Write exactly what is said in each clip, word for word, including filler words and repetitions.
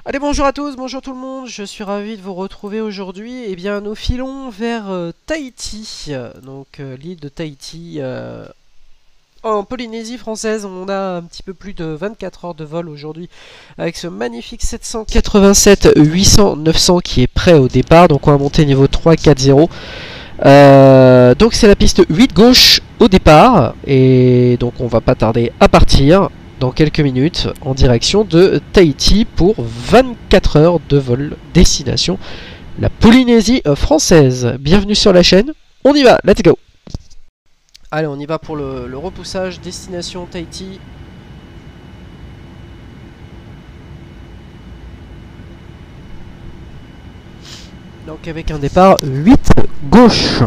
Allez, bonjour à tous, bonjour tout le monde, je suis ravi de vous retrouver aujourd'hui. Eh bien, nous filons vers euh, Tahiti, euh, donc euh, l'île de Tahiti, euh, en Polynésie française. On a un petit peu plus de vingt-quatre heures de vol aujourd'hui avec ce magnifique sept cent quatre-vingt-sept huit cents neuf cents qui est prêt au départ. Donc on va monter niveau trois quatre zéro. Euh, donc c'est la piste huit gauche au départ et donc on va pas tarder à partir dans quelques minutes en direction de Tahiti pour vingt-quatre heures de vol destination la Polynésie française. Bienvenue sur la chaîne, on y va, let's go. Allez, on y va pour le, le repoussage destination Tahiti. Donc avec un départ huit gauche.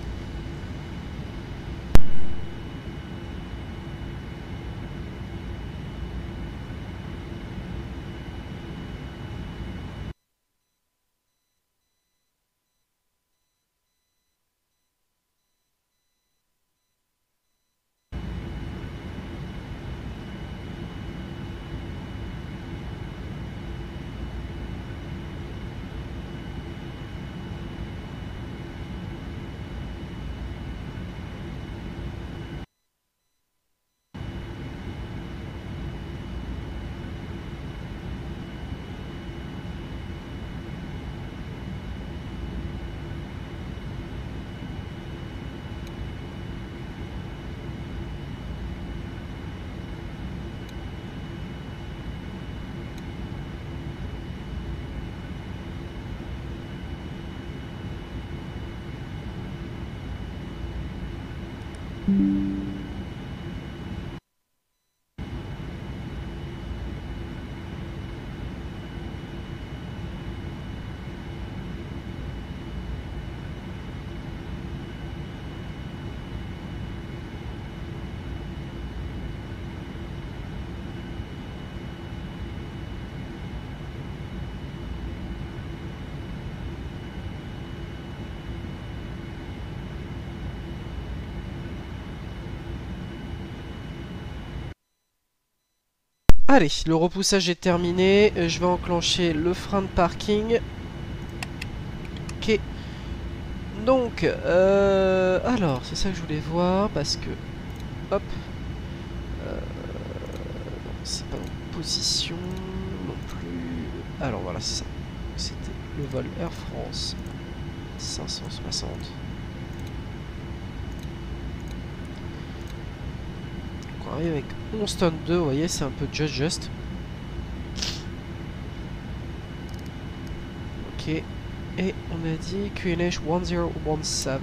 Allez, le repoussage est terminé. Je vais enclencher le frein de parking. Ok. Donc, euh, alors, c'est ça que je voulais voir parce que, hop, euh, c'est pas en position non plus. Alors voilà, c'est ça. C'était le vol Air France cinq cent soixante. Donc on arrive avec onze tonnes deux, vous voyez, c'est un peu just just. Ok. Et on a dit Q N H dix dix-sept.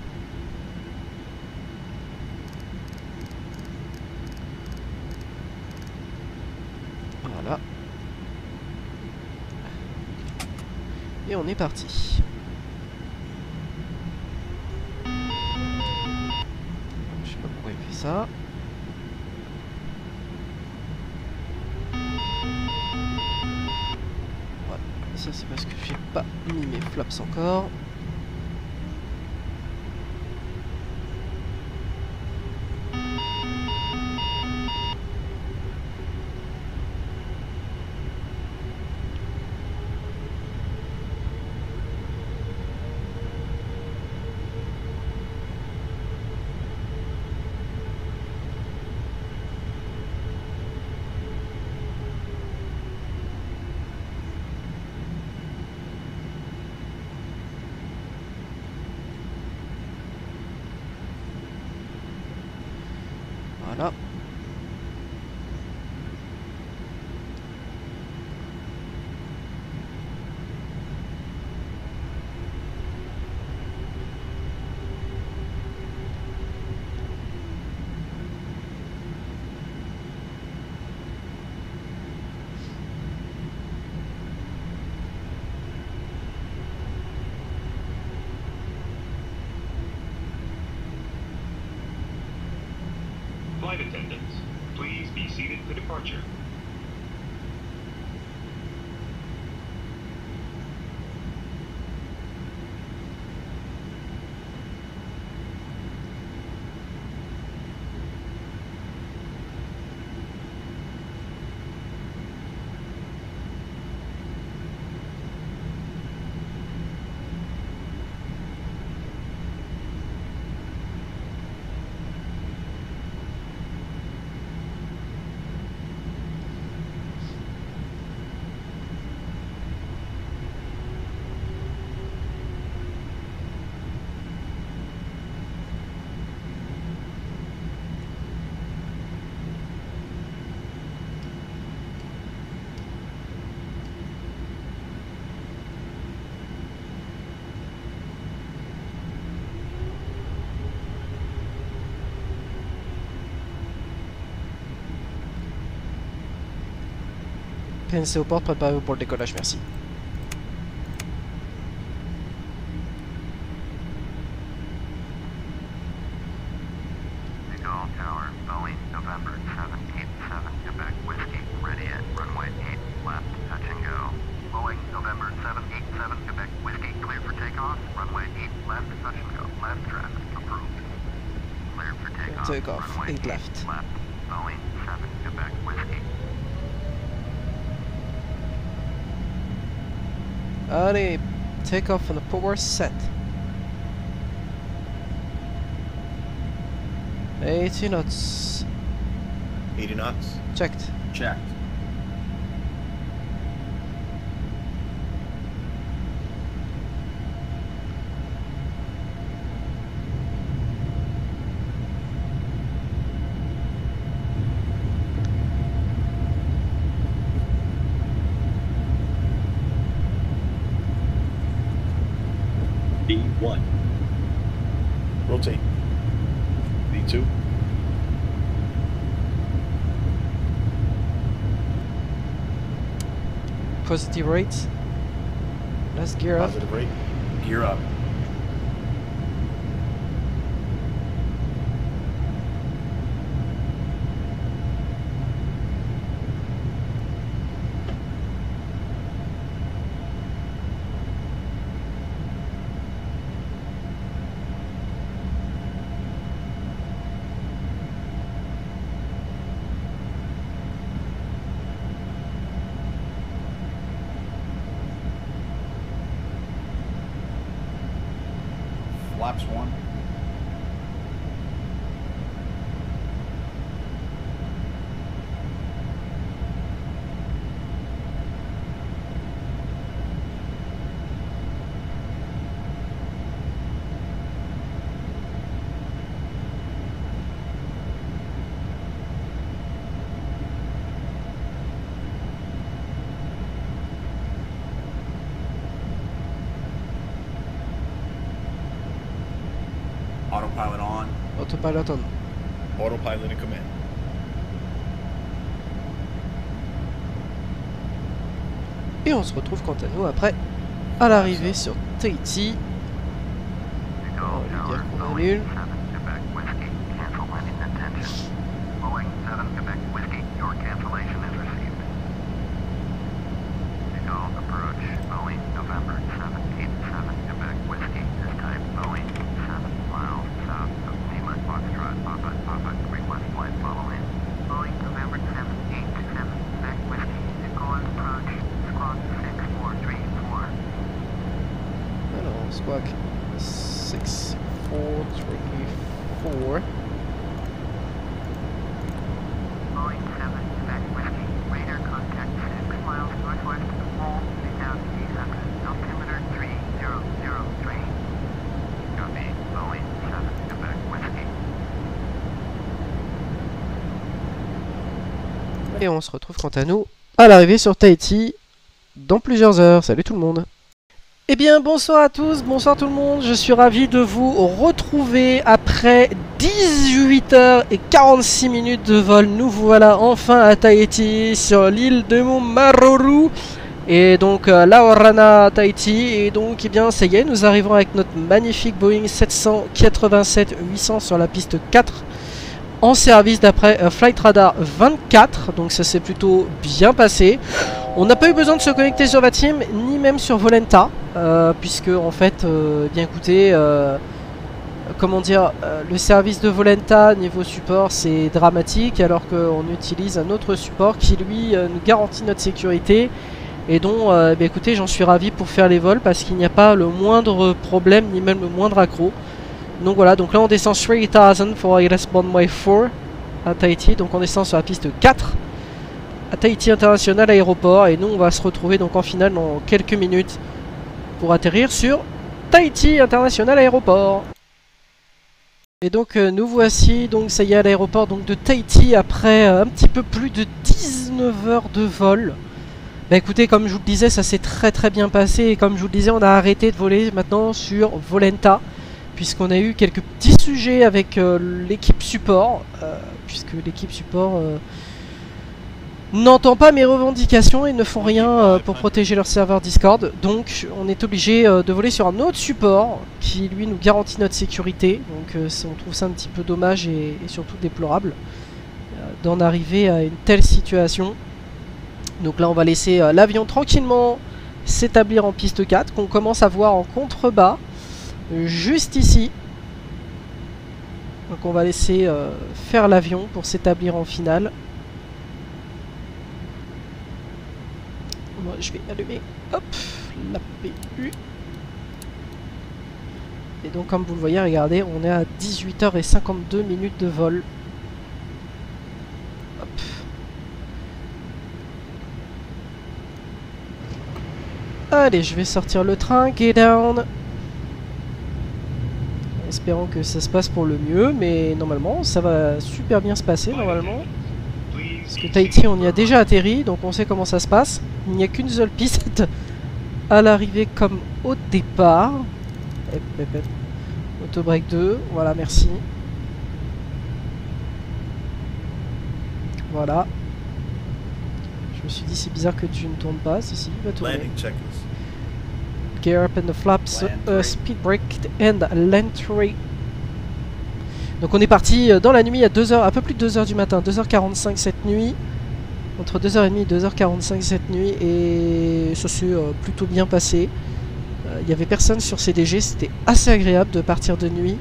Voilà. Et on est parti. Je sais pas pourquoi il fait ça. Voilà. Ça c'est parce que j'ai pas mis mes flaps encore. Voilà. Flight attendants, please be seated for departure. K N C aux portes, préparez-vous pour le décollage, merci. Take off, eight left. Allez, take off on the power set. eighty knots. eighty knots. Checked. Checked. B one. Rotate. B two. Positive rates. Let's gear up. Positive rate. Gear up. Flaps one. Autopilot on. Autopilot on. Autopilot in command. Et on se retrouve quant à nous après à l'arrivée sur Tahiti. On va lui dire qu'on annule. Alors, squawk six four three four. Et on se retrouve quant à nous à l'arrivée sur Tahiti dans plusieurs heures. Salut tout le monde. Eh bien bonsoir à tous, bonsoir tout le monde. Je suis ravi de vous retrouver après dix-huit heures et quarante-six minutes de vol. Nous voilà enfin à Tahiti sur l'île de Maruru. Et donc euh, Laorana, Tahiti. Et donc eh bien ça y est, nous arrivons avec notre magnifique Boeing sept cent quatre-vingt-sept huit cents sur la piste quatre. En service d'après euh, Flight Radar vingt-quatre, donc ça s'est plutôt bien passé. On n'a pas eu besoin de se connecter sur Vatim, ni même sur Volenta, euh, puisque en fait, euh, bien écoutez, euh, comment dire, euh, le service de Volenta niveau support c'est dramatique, alors qu'on utilise un autre support qui lui euh, nous garantit notre sécurité, et dont, euh, bien écoutez, j'en suis ravi pour faire les vols, parce qu'il n'y a pas le moindre problème, ni même le moindre accro. Donc voilà, donc là on descend trois mille for I L S Runway four à Tahiti, donc on descend sur la piste quatre à Tahiti International Aéroport, et nous on va se retrouver donc en finale dans quelques minutes pour atterrir sur Tahiti International Aéroport. Et donc euh, nous voici, donc ça y est, à l'aéroport donc de Tahiti après euh, un petit peu plus de dix-neuf heures de vol. Bah écoutez, comme je vous le disais, ça s'est très très bien passé, et comme je vous le disais, on a arrêté de voler maintenant sur Volenta, puisqu'on a eu quelques petits sujets avec euh, l'équipe support, euh, puisque l'équipe support euh, n'entend pas mes revendications et ne font rien euh, pour protéger leur serveur Discord. Donc on est obligé euh, de voler sur un autre support qui lui nous garantit notre sécurité. Donc euh, on trouve ça un petit peu dommage et, et surtout déplorable euh, d'en arriver à une telle situation. Donc là on va laisser euh, l'avion tranquillement s'établir en piste quatre qu'on commence à voir en contrebas euh, juste ici. Donc on va laisser euh, faire l'avion pour s'établir en finale. Moi je vais allumer hop, la P U. Et donc comme vous le voyez, regardez, on est à dix-huit heures cinquante-deux minutes de vol. Hop. Allez, je vais sortir le train, get down. Espérons que ça se passe pour le mieux, mais normalement ça va super bien se passer normalement. Parce que Tahiti on y a déjà atterri, donc on sait comment ça se passe. Il n'y a qu'une seule piste à l'arrivée comme au départ. Autobreak deux, voilà, merci. Voilà. Je me suis dit c'est bizarre que tu ne tournes pas, si si, il va tourner. Landing checklist. Gear up and the flaps, uh, speed brake and l'entry. Donc on est parti dans la nuit à deux heures, un peu plus de deux heures du matin, deux heures quarante-cinq cette nuit. Entre deux heures trente et deux heures quarante-cinq cette nuit, et ça s'est euh, plutôt bien passé. Il euh, n'y avait personne sur C D G, c'était assez agréable de partir de nuit.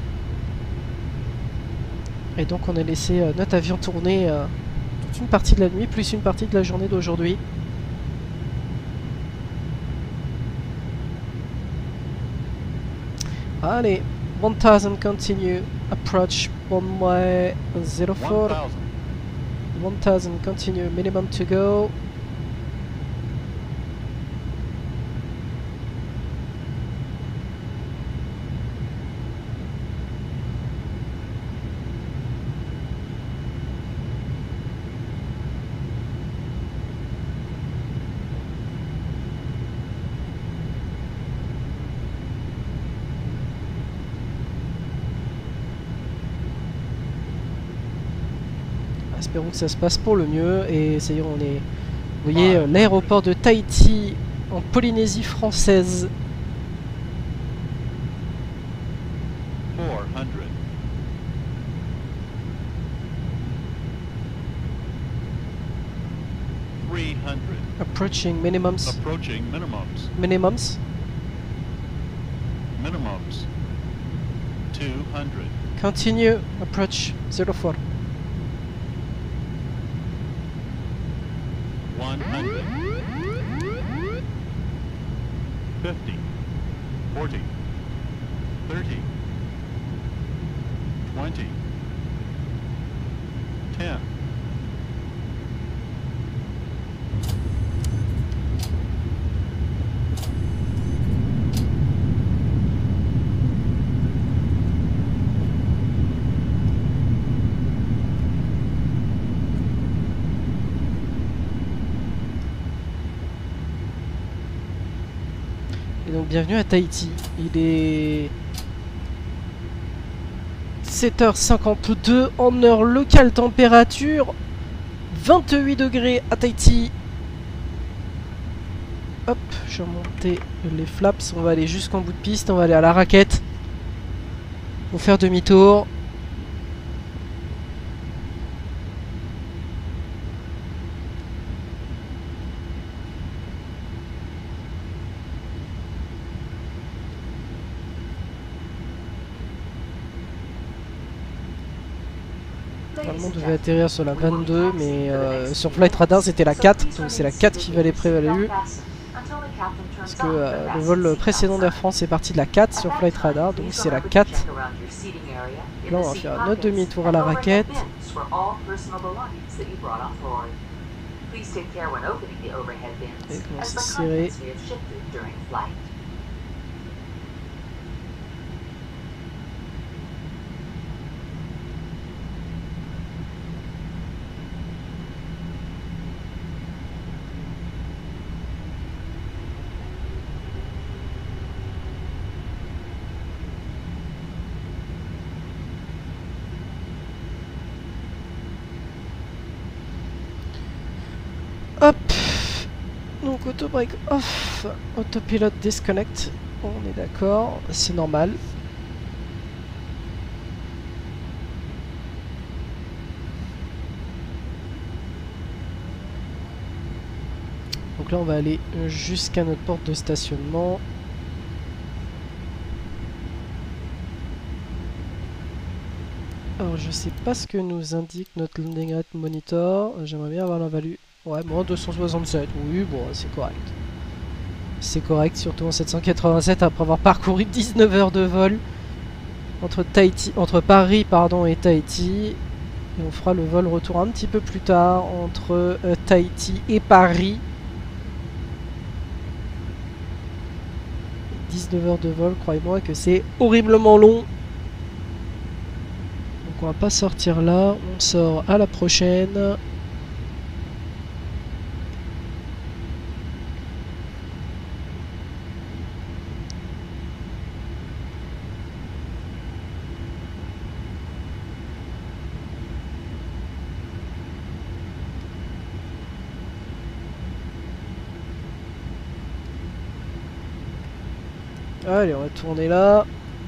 Et donc on a laissé euh, notre avion tourner euh, toute une partie de la nuit, plus une partie de la journée d'aujourd'hui. Allez, one thousand continue, approach runway zero four. one thousand continue, minimum to go. Espérons que ça se passe pour le mieux. Et ça y est, on est, vous voyez, euh, l'aéroport de Tahiti en Polynésie française. four hundred. three hundred. Approaching minimums. Approaching minimums. Minimums. Minimums. two hundred. Continue. Approach zero four. one hundred. fifty. forty. thirty. twenty. ten. Et donc bienvenue à Tahiti. Il est sept heures cinquante-deux en heure locale, température vingt-huit degrés à Tahiti. Hop, je vais remonter les flaps, on va aller jusqu'en bout de piste, on va aller à la raquette pour faire demi-tour. Normalement on devait atterrir sur la vingt-deux, mais euh, sur Flight Radar c'était la quatre, donc c'est la quatre qui va les prévaloir. Parce que euh, le vol précédent d'Air France est parti de la quatre sur Flight Radar, donc c'est la quatre. Là on va faire notre demi-tour à la raquette. Et commence à serrer. Hop. Donc auto break off, autopilot disconnect. On est d'accord, c'est normal. Donc là on va aller jusqu'à notre porte de stationnement. Alors je sais pas ce que nous indique notre landing rate monitor. J'aimerais bien avoir la value. Ouais, bon, deux cent soixante-sept. Oui, bon, c'est correct. C'est correct, surtout en sept cent quatre-vingt-sept après avoir parcouru dix-neuf heures de vol entre Tahiti, entre Paris pardon, et Tahiti. Et on fera le vol retour un petit peu plus tard entre euh, Tahiti et Paris. dix-neuf heures de vol, croyez-moi que c'est horriblement long. Donc on va pas sortir là, on sort à la prochaine. Allez, on va tourner là.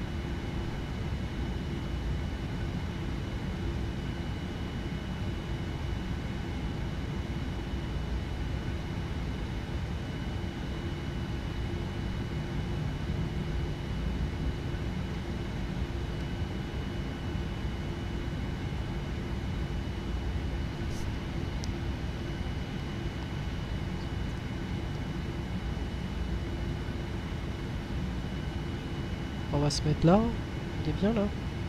On va se mettre là, il est bien là.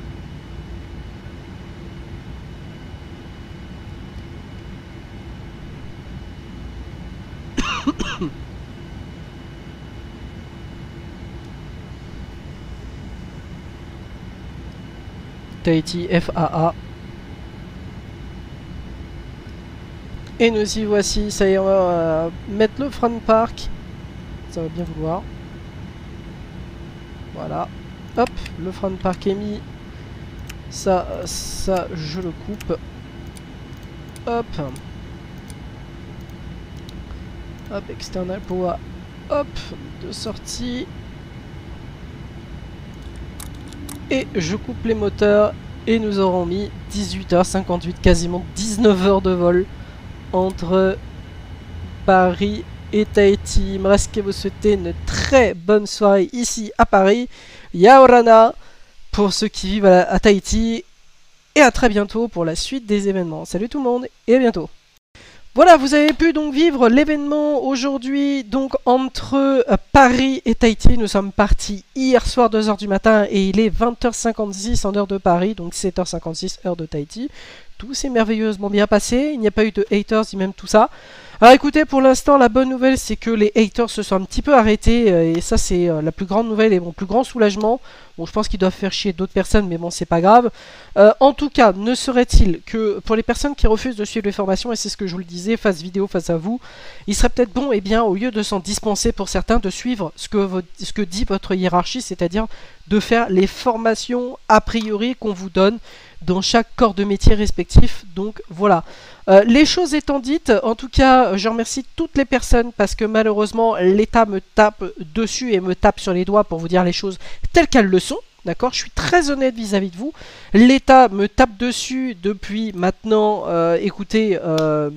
Tahiti F A A. Et nous y voici, ça y est, on va euh, mettre le front park. Ça va bien vouloir. Voilà. Hop, le front park est mis. Ça, ça, je le coupe. Hop. Hop, external power. Hop, de sortie. Et je coupe les moteurs. Et nous aurons mis dix-huit heures cinquante-huit, quasiment dix-neuf heures de vol entre Paris et Tahiti. Il me reste qu'à vous souhaiter une très bonne soirée ici à Paris. Yaorana pour ceux qui vivent à, à Tahiti. Et à très bientôt pour la suite des événements. Salut tout le monde et à bientôt. Voilà, vous avez pu donc vivre l'événement aujourd'hui donc entre euh, Paris et Tahiti. Nous sommes partis hier soir deux heures du matin et il est vingt heures cinquante-six en heure de Paris, donc sept heures cinquante-six heure de Tahiti. Tout s'est merveilleusement bien passé, il n'y a pas eu de haters ni même tout ça. Alors écoutez, pour l'instant la bonne nouvelle c'est que les haters se sont un petit peu arrêtés euh, et ça c'est euh, la plus grande nouvelle et mon plus grand soulagement. Bon, je pense qu'ils doivent faire chier d'autres personnes mais bon c'est pas grave. Euh, en tout cas, ne serait-il que pour les personnes qui refusent de suivre les formations, et c'est ce que je vous le disais face vidéo face à vous, il serait peut-être bon, et eh bien au lieu de s'en dispenser pour certains, de suivre ce que, votre, ce que dit votre hiérarchie, c'est-à-dire de faire les formations a priori qu'on vous donne dans chaque corps de métier respectif. Donc voilà. Euh, les choses étant dites, en tout cas, je remercie toutes les personnes parce que malheureusement, l'État me tape dessus et me tape sur les doigts pour vous dire les choses telles qu'elles le sont. D'accord, je suis très honnête vis-à-vis de vous. L'État me tape dessus depuis maintenant, euh, écoutez, euh,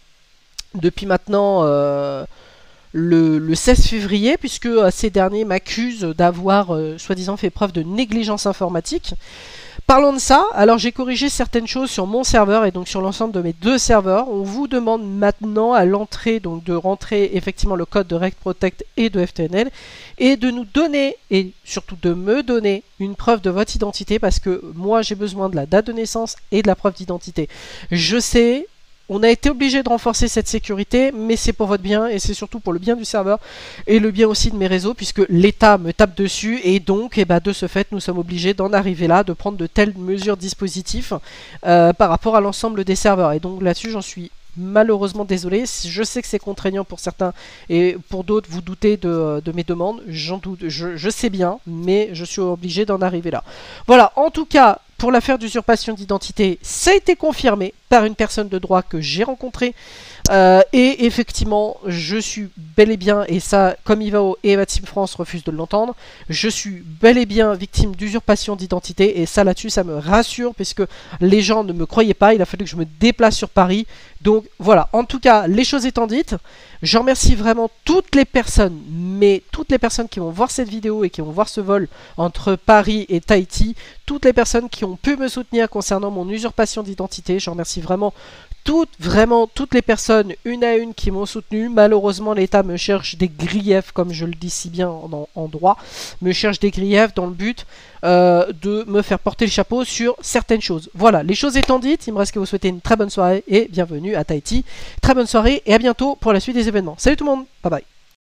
depuis maintenant euh, le, le seize février, puisque euh, ces derniers m'accusent d'avoir, euh, soi-disant, fait preuve de négligence informatique. Parlons de ça, alors j'ai corrigé certaines choses sur mon serveur et donc sur l'ensemble de mes deux serveurs. On vous demande maintenant à l'entrée donc de rentrer effectivement le code de Rect Protect et de F T N L et de nous donner et surtout de me donner une preuve de votre identité parce que moi j'ai besoin de la date de naissance et de la preuve d'identité. Je sais, on a été obligé de renforcer cette sécurité, mais c'est pour votre bien et c'est surtout pour le bien du serveur et le bien aussi de mes réseaux puisque l'État me tape dessus et donc et bah, de ce fait nous sommes obligés d'en arriver là, de prendre de telles mesures dispositifs euh, par rapport à l'ensemble des serveurs et donc là-dessus j'en suis malheureusement désolé. Je sais que c'est contraignant pour certains et pour d'autres vous doutez de, de mes demandes, j'en doute, je, je sais bien, mais je suis obligé d'en arriver là. Voilà, en tout cas pour l'affaire d'usurpation d'identité, ça a été confirmé par une personne de droit que j'ai rencontrée. Euh, et effectivement, je suis bel et bien, et ça, comme Ivao et Eva Team France refusent de l'entendre, je suis bel et bien victime d'usurpation d'identité, et ça là-dessus, ça me rassure, puisque les gens ne me croyaient pas, il a fallu que je me déplace sur Paris. Donc voilà, en tout cas, les choses étant dites, je remercie vraiment toutes les personnes, mais toutes les personnes qui vont voir cette vidéo et qui vont voir ce vol entre Paris et Tahiti, toutes les personnes qui ont pu me soutenir concernant mon usurpation d'identité, je remercie vraiment toutes, vraiment toutes les personnes, une à une, qui m'ont soutenu. Malheureusement, l'État me cherche des griefs, comme je le dis si bien en, en droit, me cherche des griefs dans le but euh, de me faire porter le chapeau sur certaines choses. Voilà, les choses étant dites, il me reste qu'à vous souhaiter une très bonne soirée et bienvenue à Tahiti. Très bonne soirée et à bientôt pour la suite des événements. Salut tout le monde, bye bye.